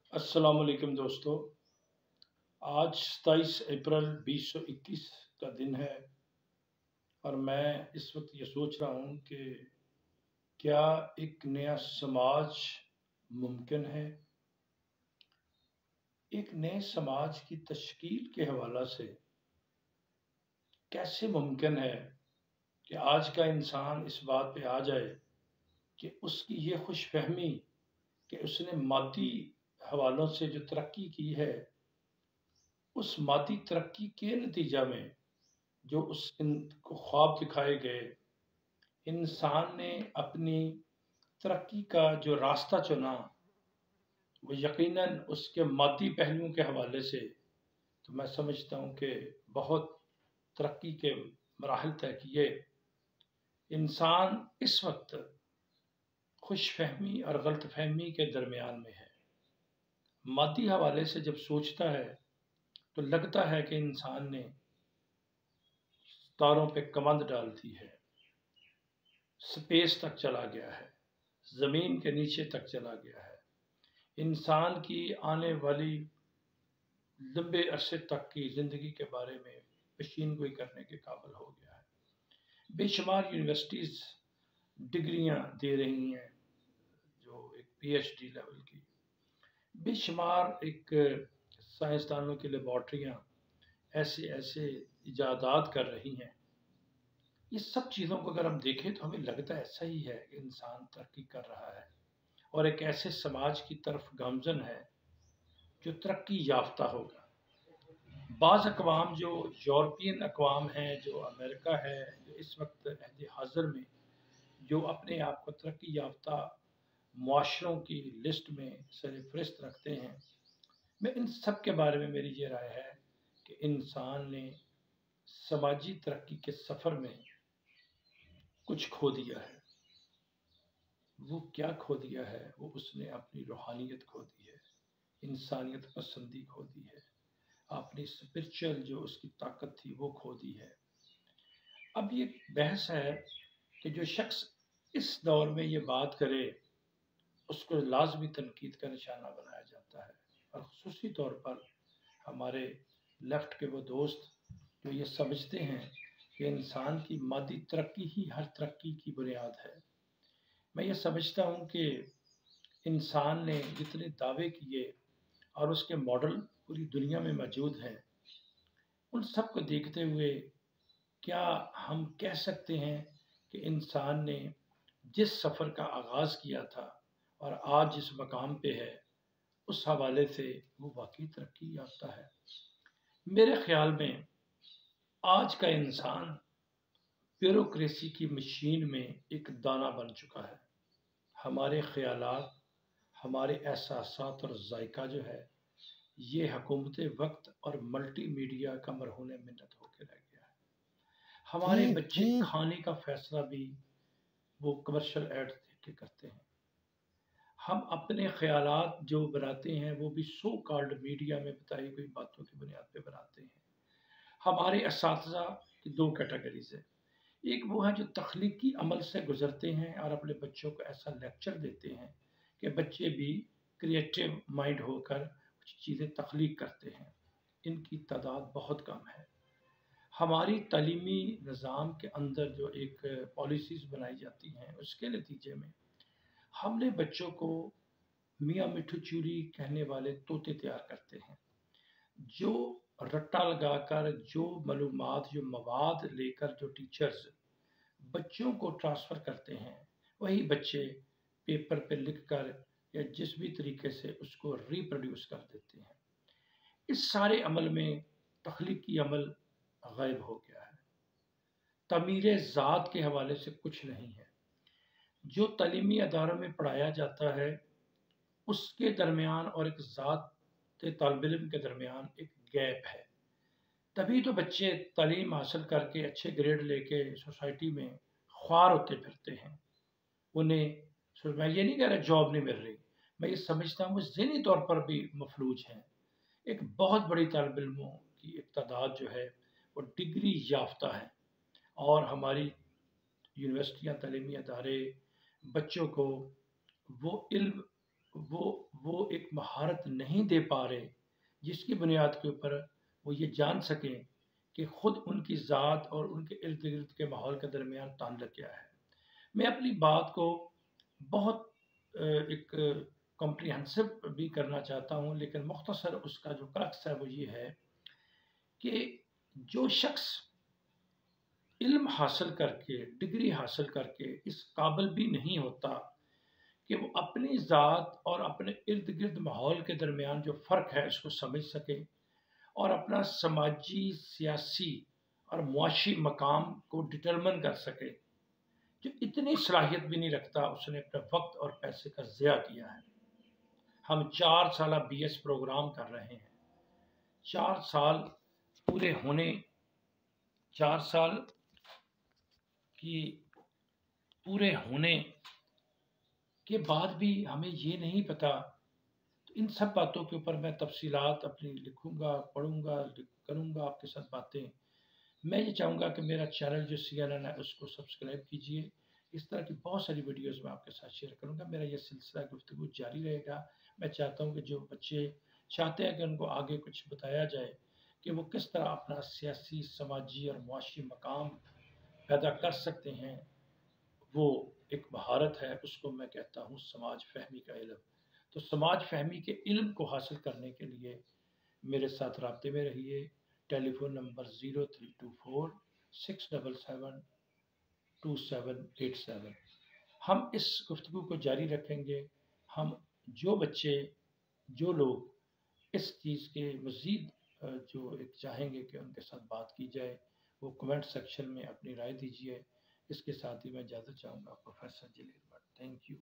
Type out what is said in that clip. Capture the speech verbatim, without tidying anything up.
السلام علیکم دوستو، آج ستائیس اپریل بیس سو اکیس کا دن ہے اور میں اس وقت یہ سوچ رہا ہوں کہ کیا ایک نیا سماج ممکن ہے؟ ایک نئے سماج کی تشکیل کے حوالہ سے کیسے ممکن ہے کہ آج کا انسان اس بات پہ آ جائے کہ اس کی یہ خوش فہمی کہ اس نے مادی حوالوں سے جو ترقی کی ہے، اس مادی ترقی کے نتیجہ میں جو اس ان کو خواب دکھائے گئے، انسان نے اپنی ترقی کا جو راستہ چنا وہ یقیناً اس کے مادی پہلوؤں کے حوالے سے تو میں سمجھتا ہوں کہ بہت ترقی کے مراحل طے کیے۔ انسان اس وقت خوش فہمی اور غلط فہمی کے درمیان میں ہے۔ مادی حوالے سے جب سوچتا ہے تو لگتا ہے کہ انسان نے تاروں پہ کمند ڈال دی ہے، سپیس تک چلا گیا ہے، زمین کے نیچے تک چلا گیا ہے، انسان کی آنے والی لمبے عرصے تک کی زندگی کے بارے میں پیشین گوئی کرنے کے قابل ہو گیا ہے۔ بے شمار یونیورسٹیز ڈگریاں دے رہی ہیں، جو ایک پی ایچ ڈی لیول کی، بے شمار ایک سائنسدانوں کی لیبارٹریاں ایسے ایسے ایجادات کر رہی ہیں۔ یہ سب چیزوں کو اگر ہم دیکھیں تو ہمیں لگتا ہے ایسا ہی ہے کہ انسان ترقی کر رہا ہے اور ایک ایسے سماج کی طرف گامزن ہے جو ترقی یافتہ ہوگا۔ بعض اقوام جو یورپین اقوام ہیں، جو امریکہ ہے، جو اس وقت عہد حاضر میں جو اپنے آپ کو ترقی یافتہ معاشروں کی لسٹ میں سر فہرست رکھتے ہیں، میں ان سب کے بارے میں میری یہ رائے ہے کہ انسان نے سماجی ترقی کے سفر میں کچھ کھو دیا ہے۔ وہ کیا کھو دیا ہے؟ وہ اس نے اپنی روحانیت کھو دی ہے، انسانیت پسندی کھو دی ہے، اپنی اسپرچل جو اس کی طاقت تھی وہ کھو دی ہے۔ اب یہ بحث ہے کہ جو شخص اس دور میں یہ بات کرے اس کو لازمی تنقید کا نشانہ بنایا جاتا ہے، اور خصوصی طور پر ہمارے لیفٹ کے وہ دوست جو یہ سمجھتے ہیں کہ انسان کی مادی ترقی ہی ہر ترقی کی بنیاد ہے۔ میں یہ سمجھتا ہوں کہ انسان نے جتنے دعوے کیے اور اس کے ماڈل پوری دنیا میں موجود ہیں، ان سب کو دیکھتے ہوئے کیا ہم کہہ سکتے ہیں کہ انسان نے جس سفر کا آغاز کیا تھا اور آج جس مقام پہ ہے اس حوالے سے وہ واقعی ترقی یافتہ ہے؟ میرے خیال میں آج کا انسان بیوروکریسی کی مشین میں ایک دانہ بن چکا ہے۔ ہمارے خیالات، ہمارے احساسات اور ذائقہ جو ہے یہ حکومت وقت اور ملٹی میڈیا کا مرہون منت ہو کے رہ گیا ہے۔ ہمارے بچے کھانے کا فیصلہ بھی وہ کمرشل ایڈ دیکھ کے کرتے ہیں۔ ہم اپنے خیالات جو بناتے ہیں وہ بھی سو کالڈ میڈیا میں بتائی گئی باتوں کی بنیاد پہ بناتے ہیں۔ ہمارے اساتذہ کی دو کیٹیگریز ہیں، ایک وہ ہیں جو تخلیقی عمل سے گزرتے ہیں اور اپنے بچوں کو ایسا لیکچر دیتے ہیں کہ بچے بھی کریٹیو مائنڈ ہو کر کچھ چیزیں تخلیق کرتے ہیں۔ ان کی تعداد بہت کم ہے۔ ہماری تعلیمی نظام کے اندر جو ایک پالیسیز بنائی جاتی ہیں اس کے نتیجے میں ہم نے بچوں کو میاں مٹھو چوری کہنے والے طوطے تیار کرتے ہیں، جو رٹا لگا کر جو معلومات، جو مواد لے کر جو ٹیچرز بچوں کو ٹرانسفر کرتے ہیں وہی بچے پیپر پہ لکھ کر یا جس بھی طریقے سے اس کو ریپروڈیوس کر دیتے ہیں۔ اس سارے عمل میں تخلیقی عمل غائب ہو گیا ہے۔ تعمیر ذات کے حوالے سے کچھ نہیں ہے۔ جو تعلیمی اداروں میں پڑھایا جاتا ہے اس کے درمیان اور ایک ذات طالب علم کے درمیان ایک گیپ ہے، تبھی تو بچے تعلیم حاصل کر کے اچھے گریڈ لے کے سوسائٹی میں خوار ہوتے پھرتے ہیں۔ انہیں میں یہ نہیں کہہ رہا جاب نہیں مل رہی، میں یہ سمجھتا ہوں وہ ذہنی طور پر بھی مفلوج ہیں۔ ایک بہت بڑی طالب علموں کی ایک تعداد جو ہے وہ ڈگری یافتہ ہے، اور ہماری یونیورسٹیاں، تعلیمی ادارے بچوں کو وہ علم وہ وہ ایک مہارت نہیں دے پا رہے جس کی بنیاد کے اوپر وہ یہ جان سکیں کہ خود ان کی ذات اور ان کے ارد گرد کے ماحول کے درمیان تعلق کیا ہے۔ میں اپنی بات کو بہت ایک کمپریہنسو بھی کرنا چاہتا ہوں، لیکن مختصر اس کا جو کرکس ہے وہ یہ ہے کہ جو شخص علم حاصل کر کے، ڈگری حاصل کر کے اس قابل بھی نہیں ہوتا کہ وہ اپنی ذات اور اپنے ارد گرد ماحول کے درمیان جو فرق ہے اس کو سمجھ سکے اور اپنا سماجی، سیاسی اور معاشی مقام کو ڈٹرمن کر سکے، جو اتنی صلاحیت بھی نہیں رکھتا، اس نے اپنے وقت اور پیسے کا ضیاع کیا ہے۔ ہم چار سالہ بی ایس پروگرام کر رہے ہیں، چار سال پورے ہونے چار سال کی پورے ہونے کے بعد بھی ہمیں یہ نہیں پتا۔ تو ان سب باتوں کے اوپر میں تفصیلات اپنی لکھوں گا، پڑھوں گا، کروں گا آپ کے ساتھ باتیں۔ میں یہ چاہوں گا کہ میرا چینل جو سی این این ہے اس کو سبسکرائب کیجئے۔ اس طرح کی بہت ساری ویڈیوز میں آپ کے ساتھ شیئر کروں گا۔ میرا یہ سلسلہ گفتگو جاری رہے گا۔ میں چاہتا ہوں کہ جو بچے چاہتے ہیں کہ ان کو آگے کچھ بتایا جائے کہ وہ کس طرح اپنا سیاسی، سماجی اور معاشی مقام پیدا کر سکتے ہیں، وہ ایک مہارت ہے، اس کو میں کہتا ہوں سماج فہمی کا علم۔ تو سماج فہمی کے علم کو حاصل کرنے کے لیے میرے ساتھ رابطے میں رہیے۔ Telephone number zero three two four six double seven two seven eight seven. ہم اس گفتگو کو جاری رکھیں گے۔ ہم جو بچے، جو لوگ اس چیز کے مزید جو ایک چاہیں گے کہ ان کے ساتھ بات کی جائے، وہ کمنٹ سیکشن میں اپنی رائے دیجیے۔ اس کے ساتھ ہی میں اجازت چاہوں گا۔ Professor Jalil Butt, thank you.